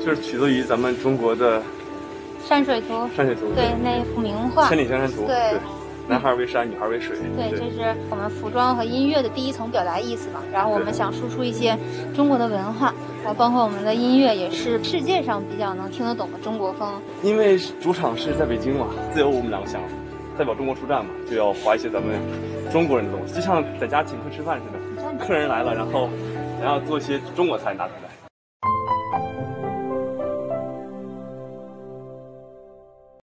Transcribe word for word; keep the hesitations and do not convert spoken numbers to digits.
就是取自于咱们中国的山水图， 山水图， 对，那一幅名画《 千里江山图》， 对。 对男孩为山，女孩为水。 对，这是我们服装和音乐的第一层表达意思嘛。然后我们想输出一些中国的文化，然后包括我们的音乐也是世界上比较能听得懂的中国风。 因为主场是在北京嘛，自由我们两个想代表中国出战嘛，就要画一些咱们中国人的东西，就像在家请客吃饭似的，客人来了，然后然后做一些中国菜拿出来。